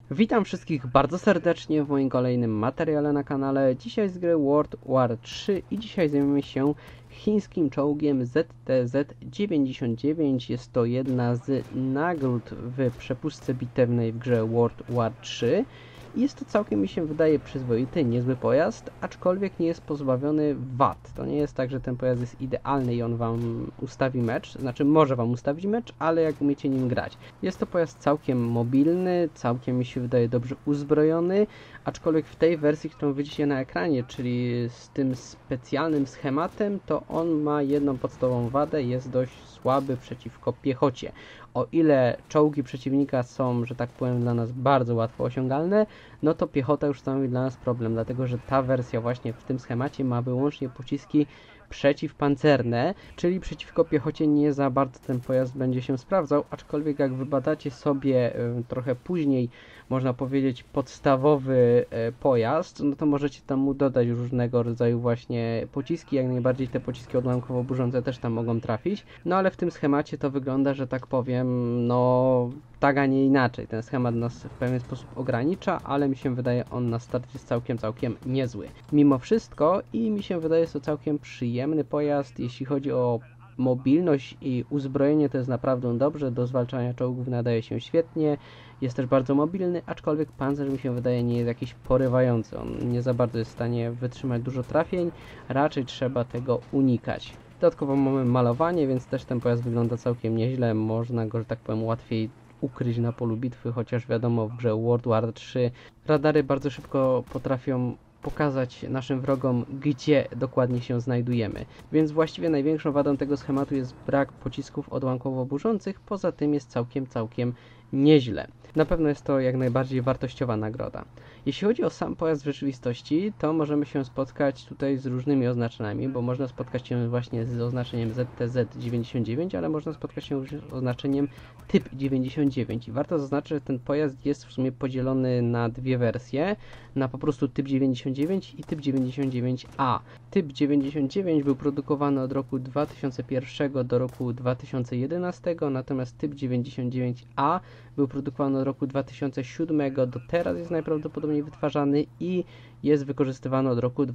Witam wszystkich bardzo serdecznie w moim kolejnym materiale na kanale. Dzisiaj z gry World War 3 i dzisiaj zajmiemy się chińskim czołgiem ZTZ-99. Jest to jedna z nagród w przepustce bitewnej w grze World War 3. Jest to całkiem, mi się wydaje, przyzwoity, niezły pojazd, aczkolwiek nie jest pozbawiony wad. To nie jest tak, że ten pojazd jest idealny i on wam ustawi mecz, znaczy może wam ustawić mecz, ale jak umiecie nim grać. Jest to pojazd całkiem mobilny, całkiem mi się wydaje dobrze uzbrojony, aczkolwiek w tej wersji, którą widzicie na ekranie, czyli z tym specjalnym schematem, to on ma jedną podstawową wadę, jest dość słaby przeciwko piechocie. O ile czołgi przeciwnika są, że tak powiem, dla nas bardzo łatwo osiągalne, no to piechota już stanowi dla nas problem, dlatego że ta wersja właśnie w tym schemacie ma wyłącznie pociski przeciwpancerne, czyli przeciwko piechocie nie za bardzo ten pojazd będzie się sprawdzał, aczkolwiek jak wybadacie sobie trochę później, można powiedzieć, podstawowy pojazd, no to możecie tam mu dodać różnego rodzaju właśnie pociski, jak najbardziej te pociski odłamkowo burzące też tam mogą trafić, no ale w tym schemacie to wygląda, że tak powiem, no tak, a nie inaczej. Ten schemat nas w pewien sposób ogranicza, ale mi się wydaje on na start jest całkiem niezły. Mimo wszystko i mi się wydaje, jest to całkiem przyjemny pojazd, jeśli chodzi o mobilność i uzbrojenie, to jest naprawdę dobrze, do zwalczania czołgów nadaje się świetnie, jest też bardzo mobilny, aczkolwiek pancerz mi się wydaje nie jest jakiś porywający, on nie za bardzo jest w stanie wytrzymać dużo trafień, raczej trzeba tego unikać. Dodatkowo mamy malowanie, więc też ten pojazd wygląda całkiem nieźle, można go, że tak powiem, łatwiej ukryć na polu bitwy, chociaż wiadomo, w grze World War 3 radary bardzo szybko potrafią pokazać naszym wrogom, gdzie dokładnie się znajdujemy. Więc właściwie największą wadą tego schematu jest brak pocisków odłamkowo burzących, poza tym jest całkiem nieźle. Na pewno jest to jak najbardziej wartościowa nagroda. Jeśli chodzi o sam pojazd w rzeczywistości, to możemy się spotkać tutaj z różnymi oznaczeniami, bo można spotkać się właśnie z oznaczeniem ZTZ-99, ale można spotkać się również z oznaczeniem typ 99. I warto zaznaczyć, że ten pojazd jest w sumie podzielony na dwie wersje, na po prostu typ 99 i typ 99A. Typ 99 był produkowany od roku 2001 do roku 2011, natomiast typ 99A był produkowany od roku 2007 do teraz, jest najprawdopodobniej wytwarzany i jest wykorzystywany od roku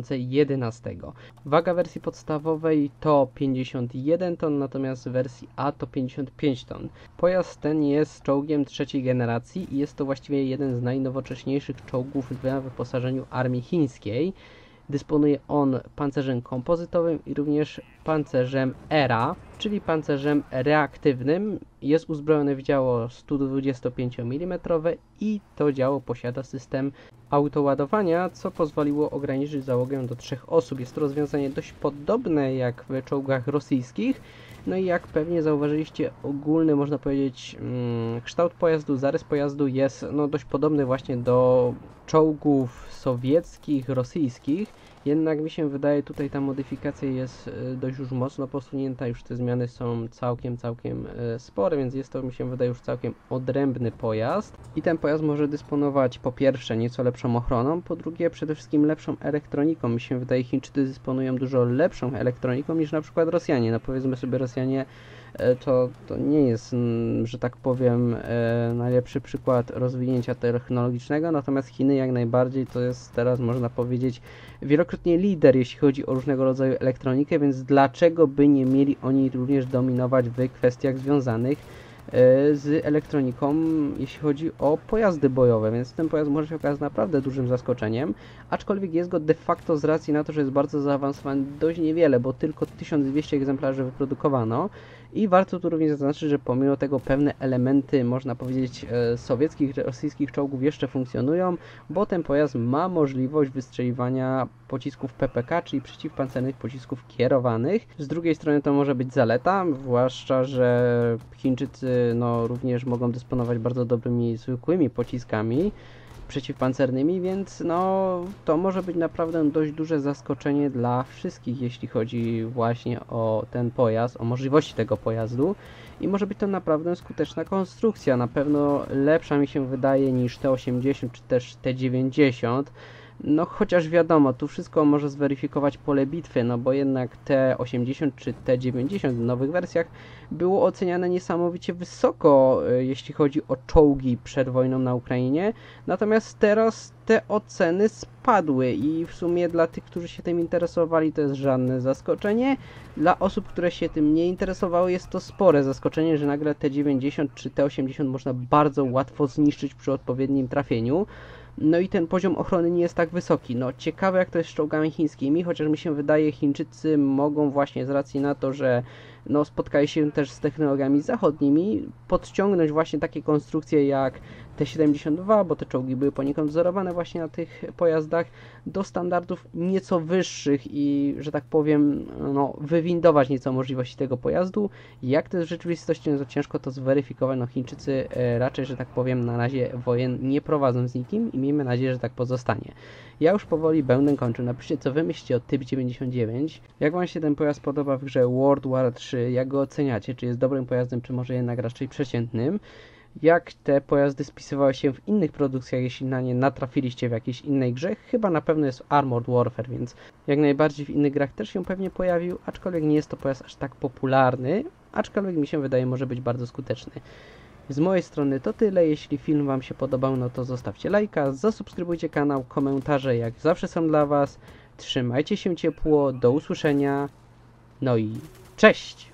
2011. Waga wersji podstawowej to 51 ton, natomiast w wersji A to 55 ton. Pojazd ten jest czołgiem trzeciej generacji i jest to właściwie jeden z najnowocześniejszych czołgów w wyposażeniu armii chińskiej. Dysponuje on pancerzem kompozytowym i również pancerzem ERA, czyli pancerzem reaktywnym. Jest uzbrojony w działo 125 mm i to działo posiada system autoładowania, co pozwoliło ograniczyć załogę do 3 osób. Jest to rozwiązanie dość podobne jak w czołgach rosyjskich. No i jak pewnie zauważyliście, ogólny, można powiedzieć, kształt pojazdu, zarys pojazdu jest dość podobny właśnie do czołgów sowieckich, rosyjskich. Jednak mi się wydaje, tutaj ta modyfikacja jest dość już mocno posunięta, już te zmiany są całkiem spore, więc jest to, mi się wydaje, już całkiem odrębny pojazd. I ten pojazd może dysponować po pierwsze nieco lepszą ochroną, po drugie przede wszystkim lepszą elektroniką. Mi się wydaje, Chińczycy dysponują dużo lepszą elektroniką niż na przykład Rosjanie. No powiedzmy sobie, Rosjanie to nie jest, że tak powiem, najlepszy przykład rozwinięcia technologicznego, natomiast Chiny jak najbardziej to jest teraz, można powiedzieć, wielokrotnie lider, jeśli chodzi o różnego rodzaju elektronikę, więc dlaczego by nie mieli oni również dominować w kwestiach związanych z elektroniką, jeśli chodzi o pojazdy bojowe, więc ten pojazd może się okazać naprawdę dużym zaskoczeniem, aczkolwiek jest go de facto z racji na to, że jest bardzo zaawansowany, dość niewiele, bo tylko 1200 egzemplarzy wyprodukowano i warto tu również zaznaczyć, że pomimo tego pewne elementy, można powiedzieć, sowieckich, rosyjskich czołgów jeszcze funkcjonują, bo ten pojazd ma możliwość wystrzeliwania pocisków PPK, czyli przeciwpancernych pocisków kierowanych. Z drugiej strony to może być zaleta, zwłaszcza, że Chińczycy również mogą dysponować bardzo dobrymi, zwykłymi pociskami przeciwpancernymi, więc to może być naprawdę dość duże zaskoczenie dla wszystkich, jeśli chodzi właśnie o ten pojazd, o możliwości tego pojazdu i może być to naprawdę skuteczna konstrukcja, na pewno lepsza mi się wydaje niż T-80 czy też T-90. No chociaż wiadomo, tu wszystko może zweryfikować pole bitwy, no bo jednak T80 czy T90 w nowych wersjach było oceniane niesamowicie wysoko, jeśli chodzi o czołgi przed wojną na Ukrainie, natomiast teraz te oceny spadły i w sumie dla tych, którzy się tym interesowali, to jest żadne zaskoczenie. Dla osób, które się tym nie interesowały, jest to spore zaskoczenie, że nagle T90 czy T80 można bardzo łatwo zniszczyć przy odpowiednim trafieniu. No i ten poziom ochrony nie jest tak wysoki. No ciekawe jak to jest z czołgami chińskimi, chociaż mi się wydaje, Chińczycy mogą właśnie z racji na to, że no, spotkali się też z technologiami zachodnimi, podciągnąć właśnie takie konstrukcje jak T-72, bo te czołgi były poniekąd wzorowane właśnie na tych pojazdach, do standardów nieco wyższych i, że tak powiem, no, wywindować nieco możliwości tego pojazdu. Jak to jest w rzeczywistości, no to ciężko to zweryfikować. No, Chińczycy raczej, że tak powiem, na razie wojen nie prowadzą z nikim i miejmy nadzieję, że tak pozostanie. Ja już powoli będę kończył. Napiszcie, co wy myślicie o Typ 99. Jak wam się ten pojazd podoba w grze World War 3? Jak go oceniacie? Czy jest dobrym pojazdem, czy może jednak raczej przeciętnym? Jak te pojazdy spisywały się w innych produkcjach, jeśli na nie natrafiliście w jakiejś innej grze? Chyba na pewno jest Armored Warfare, więc jak najbardziej w innych grach też się pewnie pojawił, aczkolwiek nie jest to pojazd aż tak popularny, aczkolwiek mi się wydaje, może być bardzo skuteczny. Z mojej strony to tyle. Jeśli film wam się podobał, no to zostawcie lajka, zasubskrybujcie kanał, komentarze jak zawsze są dla was. Trzymajcie się ciepło, do usłyszenia, no i cześć!